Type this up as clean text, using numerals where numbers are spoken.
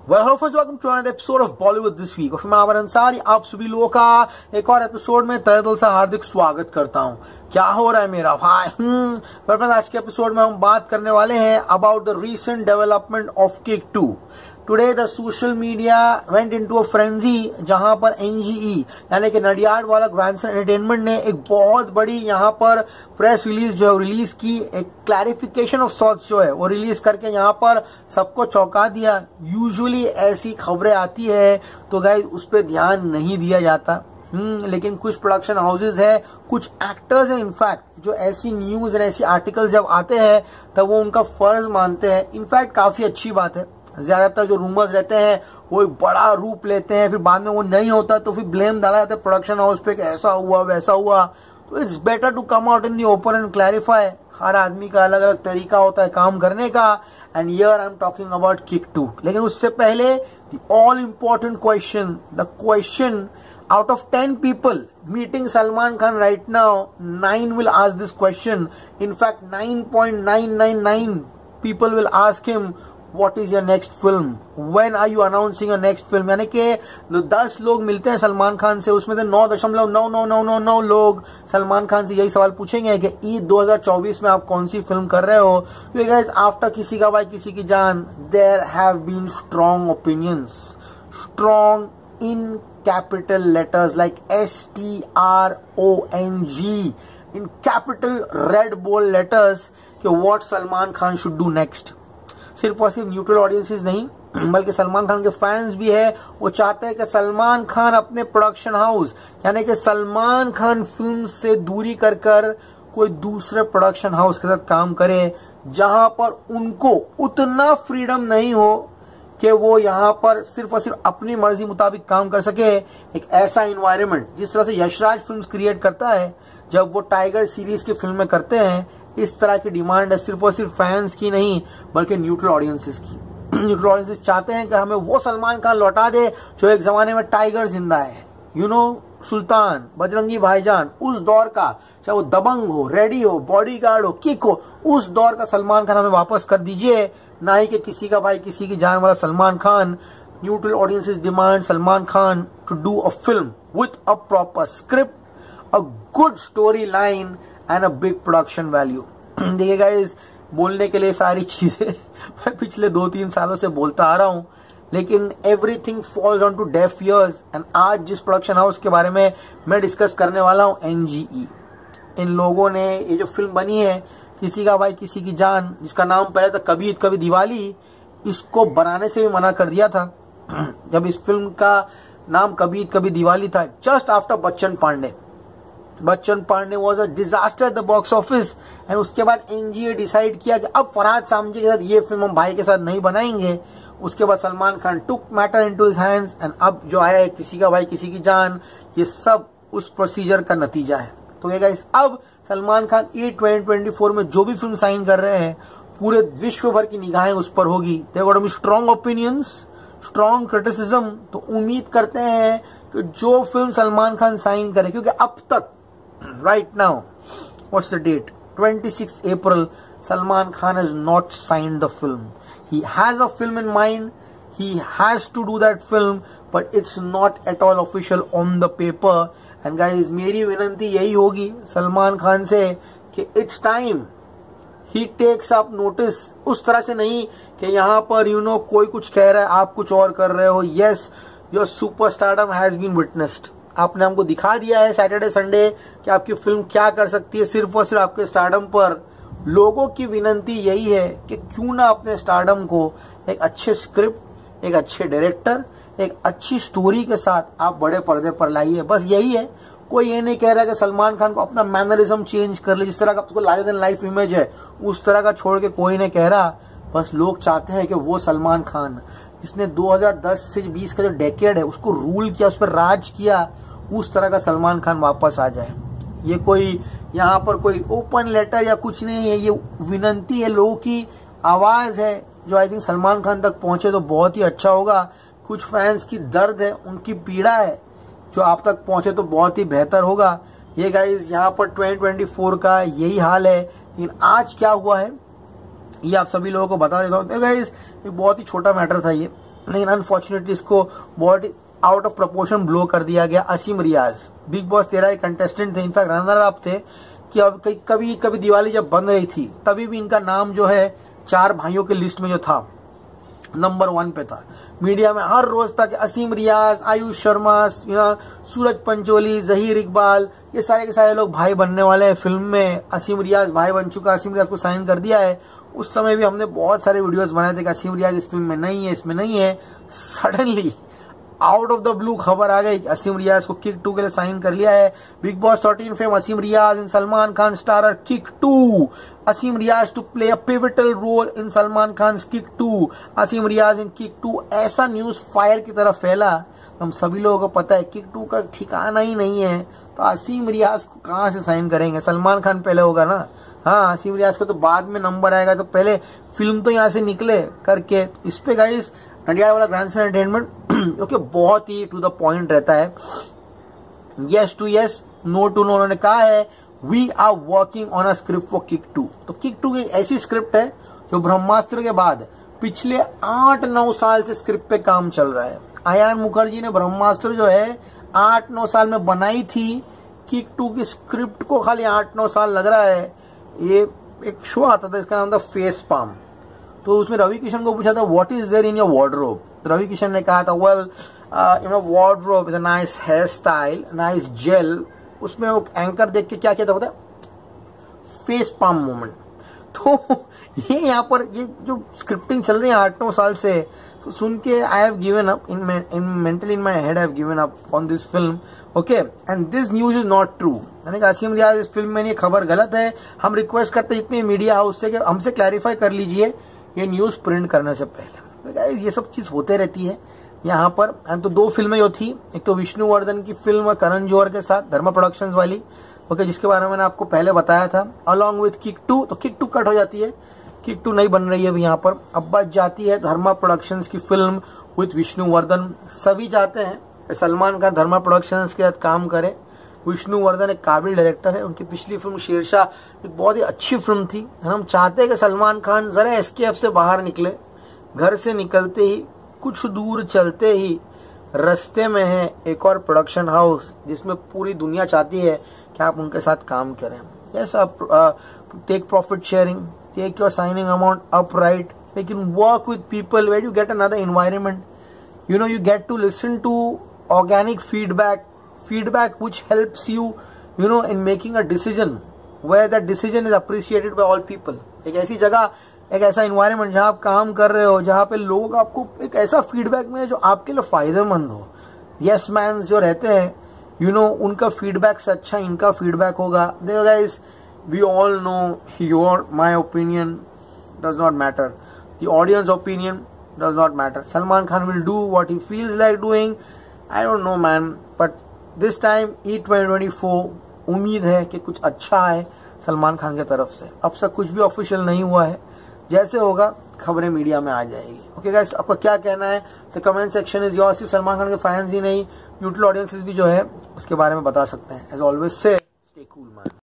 Welcome to another episode of Bollywood this week और मैं आमिर अंसारी आप सभी लोगों का एक और एपिसोड में तहे दिल से हार्दिक स्वागत करता हूं। क्या हो रहा है मेरा भाई? आज के एपिसोड में हम बात करने वाले हैं about the recent development of Kick 2। Today the social media went into a frenzy, जहां पर एनजीई यानी कि नडियाडवाला ग्रैंडसन एंटरटेनमेंट ने एक बहुत बड़ी यहां पर प्रेस रिलीज जो है रिलीज की, एक क्लैरिफिकेशन ऑफ सॉर्ट्स जो है वो रिलीज करके यहां पर सबको चौंका दिया। यूजुअली ऐसी खबरें आती है तो गाइस उस पर ध्यान नहीं दिया जाता, लेकिन कुछ प्रोडक्शन हाउसेज है, कुछ एक्टर्स हैं इनफैक्ट जो ऐसी न्यूज और ऐसी आर्टिकल जब आते हैं तब वो उनका फर्ज मानते हैं। इनफैक्ट काफी अच्छी बात है। ज्यादातर जो रूमर्स रहते हैं वो एक बड़ा रूप लेते हैं, फिर बाद में वो नहीं होता तो फिर ब्लेम डाला जाता है प्रोडक्शन हाउस पे कि ऐसा हुआ वैसा हुआ। तो it's better to come out in the open and clarify. हर आदमी का अलग अलग तरीका होता है काम करने का, and here I am talking about Kick 2। लेकिन उससे पहले the all important question, the question out of 10 people meeting Salman Khan right now, 9 will ask this question. In fact, 9.999 people will ask him, what is your next film? When are you announcing your next film? यानी कि 10 लोग मिलते हैं सलमान खान से, उसमें से 9.99999 लोग सलमान खान से यही सवाल पूछेंगे कि ईद 2024 में आप कौन सी फिल्म कर रहे हो। क्योंकि गाइस आफ्टर किसी का भाई किसी की जान, there have been strong opinions, strong in capital letters like STRONG, in capital red bold letters कि what Salman Khan should do next। सिर्फ और सिर्फ न्यूट्रल ऑडियंसेस नहीं बल्कि सलमान खान के फैंस भी है, वो चाहते हैं कि सलमान खान अपने प्रोडक्शन हाउस यानी कि सलमान खान फिल्म से दूरी कर कर कोई दूसरे प्रोडक्शन हाउस के साथ काम करे, जहां पर उनको उतना फ्रीडम नहीं हो कि वो यहाँ पर सिर्फ और सिर्फ अपनी मर्जी मुताबिक काम कर सके। एक ऐसा एनवायरनमेंट जिस तरह से यशराज फिल्म्स क्रिएट करता है जब वो टाइगर सीरीज की फिल्में करते हैं, इस तरह की डिमांड है सिर्फ और सिर्फ फैंस की नहीं बल्कि न्यूट्रल ऑडियंसेस की। न्यूट्रल ऑडियंसेस चाहते हैं कि हमें वो सलमान खान लौटा दे जो एक जमाने में टाइगर जिंदा है, सुल्तान, बजरंगी भाईजान, उस दौर का, चाहे वो दबंग हो, रेडी हो, बॉडीगार्ड हो, किक हो, उस दौर का सलमान खान हमें वापस कर दीजिए, ना ही कि किसी का भाई किसी की जान वाला Salman Khan. Neutral audiences demand Salman Khan to do a film with a proper script, a good story line and a big production value. देखिए गाइस, बोलने के लिए सारी चीजें मैं पिछले 2-3 सालों से बोलता आ रहा हूं, लेकिन everything falls on to deaf ears. And आज जिस प्रोडक्शन हाउस के बारे में मैं डिस्कस करने वाला हूं, एनजीई, इन लोगों ने ये जो फिल्म बनी है किसी का भाई किसी की जान, जिसका नाम पहले था कभी ईद कभी दिवाली, इसको बनाने से भी मना कर दिया था जब इस फिल्म का नाम कभी ईद कभी दिवाली था, just after Bachchan Pandey was a disaster at the box office. And उसके बाद एनजीए डिसाइड किया कि अब फरहाद सामजी के साथ ये फिल्म हम भाई के साथ नहीं बनाएंगे। उसके बाद Salman Khan took matter into his hands, and अब जो आया है किसी का भाई किसी की जान, ये सब उस प्रोसीजर का नतीजा है। तो ये गाइस, अब सलमान खान ईद 2024 में जो भी फिल्म साइन कर रहे हैं पूरे विश्व भर की निगाहें उस पर होगी। There gonna be strong opinions, strong criticism. तो उम्मीद करते हैं कि जो फिल्म सलमान खान साइन करे, क्योंकि अब तक right now what's the date, 26 April, Salman Khan has not signed the film. He has a film in mind, he has to do that film, but it's not at all official on the paper. And guys, मेरी विनती यही होगी सलमान खान से कि it's time he takes up notice। उस तरह से नहीं कि यहाँ पर कोई कुछ कह रहा है आप कुछ और कर रहे हो। Yes, your superstardom has been witnessed। आपने हमको दिखा दिया है सैटरडे संडे कि आपकी फिल्म क्या कर सकती है सिर्फ और सिर्फ आपके स्टारडम पर। लोगों की विनती यही है कि क्यों ना अपने स्टारडम को एक अच्छे स्क्रिप्ट, एक अच्छे डायरेक्टर, एक अच्छी स्टोरी के साथ आप बड़े पर्दे पर लाइए। बस यही है। कोई ये नहीं कह रहा कि सलमान खान को अपना मैनरिज्म चेंज कर ले, जिस तरह का आपको लार्जर देन लाइफ इमेज है उस तरह का छोड़ के कोई नहीं कह रहा। बस लोग चाहते हैं कि वो सलमान खान जिसने 2010 से 20 का जो डेकेड है उसको रूल किया, उस पर राज किया, उस तरह का सलमान खान वापस आ जाए। ये कोई यहाँ पर कोई ओपन लेटर या कुछ नहीं है, ये विनती है, लोगों की आवाज है जो आई थिंक सलमान खान तक पहुंचे तो बहुत ही अच्छा होगा। कुछ फैंस की दर्द है, उनकी पीड़ा है, जो आप तक पहुंचे तो बहुत ही बेहतर होगा। ये गाइस यहाँ पर 2024 का यही हाल है। लेकिन आज क्या हुआ है ये आप सभी लोगों को बता देता हूँ। तो गाइस एक बहुत ही छोटा मैटर था ये। लेकिन अनफॉर्चुनेटली इसको बहुत आउट ऑफ प्रपोर्शन ब्लो कर दिया गया। असीम रियाज बिग बॉस 13 के कंटेस्टेंट थे, इनफैक्ट रनर अप थे, कि अब कभी दिवाली जब बन रही थी तभी भी इनका नाम जो है 4 भाइयों के लिस्ट में जो था नंबर 1 पे था। मीडिया में हर रोज था कि असीम रियाज, आयुष शर्मा, सूरज पंचोली, जहीर इकबाल, ये सारे के सारे लोग भाई बनने वाले हैं फिल्म में। असीम रियाज भाई बन चुका, असीम रियाज को साइन कर दिया है। उस समय भी हमने बहुत सारे वीडियोस बनाए थे कि असीम रियाज इस फिल्म में नहीं है, इसमें नहीं है। Suddenly out of the blue खबर आ गई, असीम रियाज को किक 2 के लिए साइन कर लिया है। Bigg Boss 13 fame Asim Riaz in Salman Khan starrer Kick 2। Asim Riaz to play a pivotal role in Salman Khan Kick 2। Asim Riaz in Kick 2। ऐसा न्यूज फायर की तरह फैला, हम सभी लोगों को पता है किक 2 का ठिकाना ही नहीं है, तो असीम रियाज को कहां से साइन करेंगे? सलमान खान पहले होगा ना। हाँ, असीम रियाज को तो बाद में नंबर आएगा, तो पहले फिल्म तो यहाँ से निकले करके। इस पे गाइस नडियाड वाला ग्रैंड एंटरटेनमेंट क्योंकि बहुत ही टू द पॉइंट रहता है, yes to yes, no to no. उन्होंने कहा है we are working on a script for Kick 2। तो किक 2 की ऐसी स्क्रिप्ट है जो ब्रह्मास्त्र के बाद पिछले 8-9 साल से स्क्रिप्ट पे काम चल रहा है। अयान मुखर्जी ने ब्रह्मास्त्र जो है 8-9 साल में बनाई थी, किक 2 की स्क्रिप्ट को खाली 8-9 साल लग रहा है। ये एक शो आता था, इसका नाम था फेस पाम। तो उसमें रवि किशन को पूछा था what is there in your wardrobe, तो रवि किशन ने कहा था well wardrobe is a nice hair style, nice gel. उसमें वो एंकर देख के क्या कहता, पता है? Face palm moment. तो ये यहाँ पर ये जो स्क्रिप्टिंग चल रही है 8-9 साल से, तो सुन के I have given up in mentally in my head, I have given up on this film. Okay, and this news is not true. यानी कि असीम रियाज इस फिल्म में, ये खबर गलत है। हम रिक्वेस्ट करते हैं जितने मीडिया हाउस से कि हमसे क्लैरिफाई कर लीजिए ये न्यूज प्रिंट करने से पहले। ये सब चीज होते रहती है यहाँ पर। एंड तो 2 फिल्में जो थी, एक तो विष्णुवर्धन की फिल्म करण जौहर के साथ धर्मा प्रोडक्शंस वाली, ओके, जिसके बारे में मैंने आपको पहले बताया था, अलॉन्ग विथ किक 2। तो किक 2 कट हो जाती है, किक 2 नहीं बन रही है अभी यहाँ पर। अब बच जाती है धर्मा प्रोडक्शंस की फिल्म विथ विष्णुवर्धन। सभी चाहते हैं सलमान खान धर्मा प्रोडक्शंस के साथ काम करे। विष्णुवर्धन एक काबिल डायरेक्टर है, उनकी पिछली फिल्म शेरशाह एक बहुत ही अच्छी फिल्म थी। हम चाहते हैं कि सलमान खान जरा एसकेएफ से बाहर निकले। घर से निकलते ही कुछ दूर चलते ही रास्ते में है एक और प्रोडक्शन हाउस, जिसमें पूरी दुनिया चाहती है कि आप उनके साथ काम करें। यस, आप take profit sharing, take your signing amount up right, लेकिन work with people where you get another environment, you get to listen to organic feedback which helps you in making a decision where that decision is appreciated by all people। एक ऐसी जगह, एक ऐसा environment जहां आप काम कर रहे हो, जहां पे लोग आपको एक ऐसा फीडबैक मिले जो आपके लिए फायदेमंद हो। यस मैन्स जो रहते हैं उनका फीडबैक से अच्छा इनका फीडबैक होगा। देखो guys, we all know my opinion does not matter, the audience opinion does not matter। Salman Khan will do what he feels like doing। I don't know man, but this time E2024 उम्मीद है कि कुछ अच्छा है सलमान खान की तरफ से। अब तक कुछ भी ऑफिशियल नहीं हुआ है, जैसे होगा खबरें मीडिया में आ जाएगी। ओके गाइस, आपका क्या कहना है? तो कमेंट सेक्शन इज योर। सिर्फ सलमान खान के फैंस ही नहीं, न्यूट्रल ऑडियंसेस भी जो है उसके बारे में बता सकते हैं। As always say stay cool man.